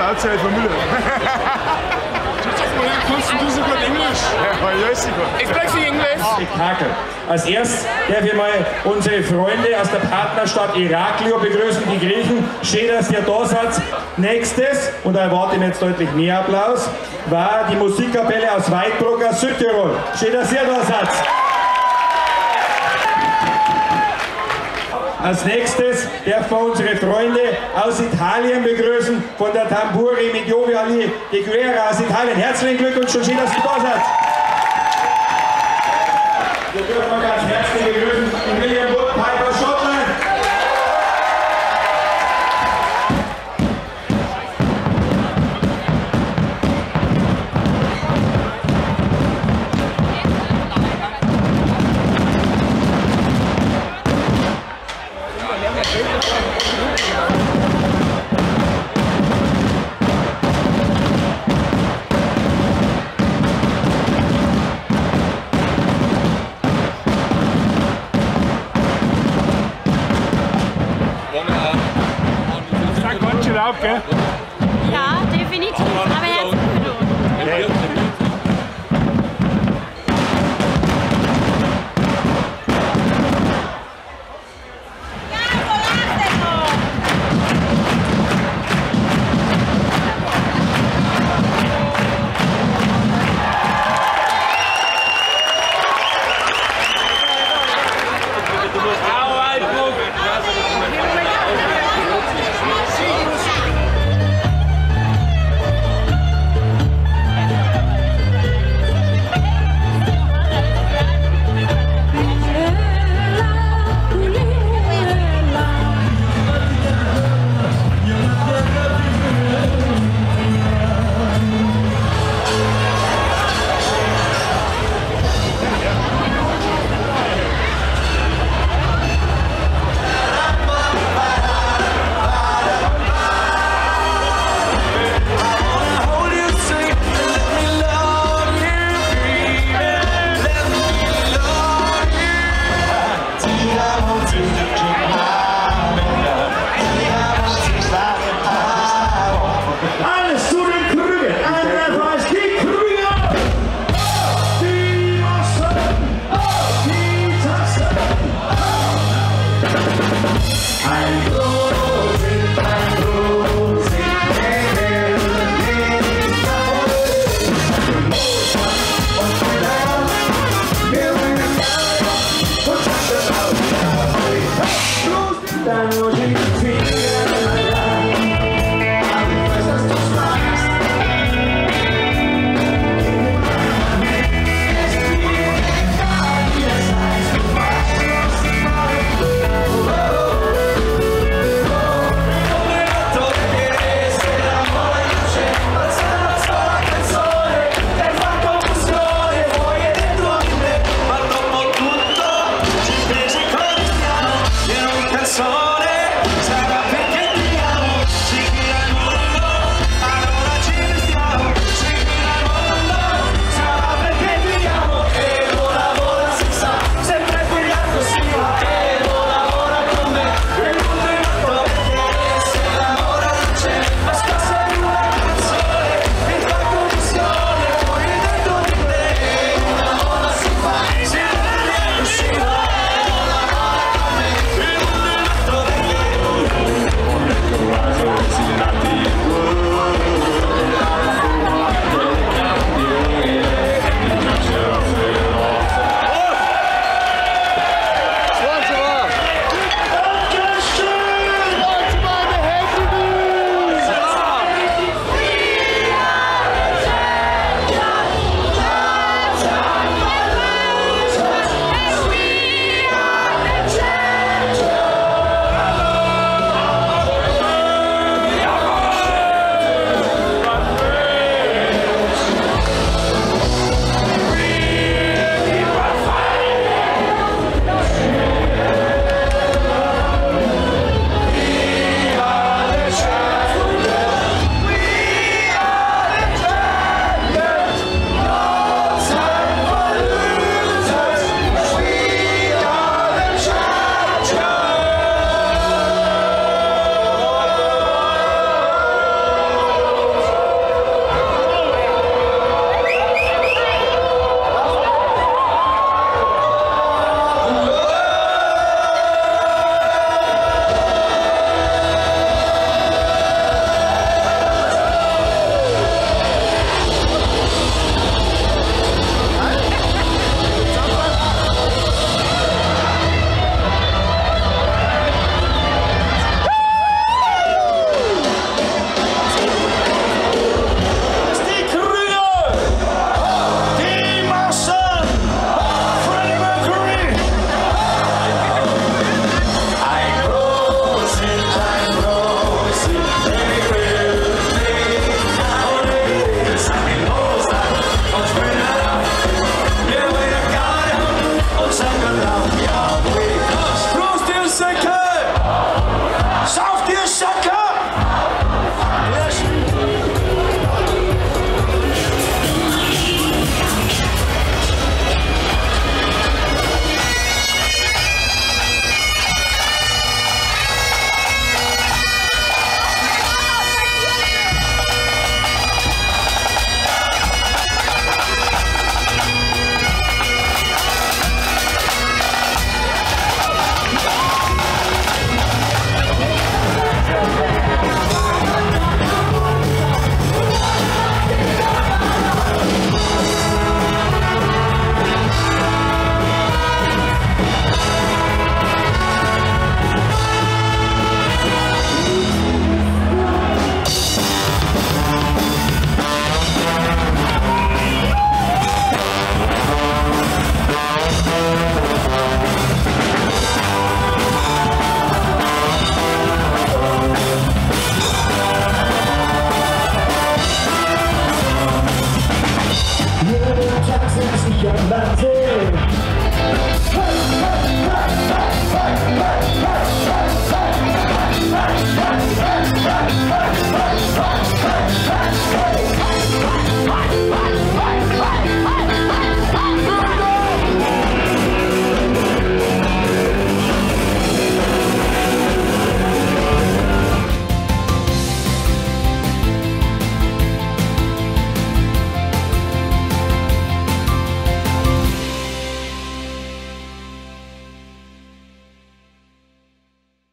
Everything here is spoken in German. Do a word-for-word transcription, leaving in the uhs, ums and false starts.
outside von Müller. Kannst du so gut Englisch? Ja, ja, sicher. Ich spreche Englisch. Spektakel. Als erstes darf ich mal unsere Freunde aus der Partnerstadt Iraklio begrüßen, die Griechen. Schön, dass ihr da seid. Nächstes, und da erwarten wir jetzt deutlich mehr Applaus, war die Musikkapelle aus Weidbruck aus Südtirol. Schön, dass ihr da seid. Als nächstes dürfen wir unsere Freunde aus Italien begrüßen, von der Tamburi mit Joviali de Guerra aus Italien. Herzlichen Glückwunsch und schön, dass ihr da seid. Wir dürfen ganz herzlich begrüßen den William Woodpipe aus Schottland. Gell? Ja, definitiv. Aber herzlich willkommen. I go.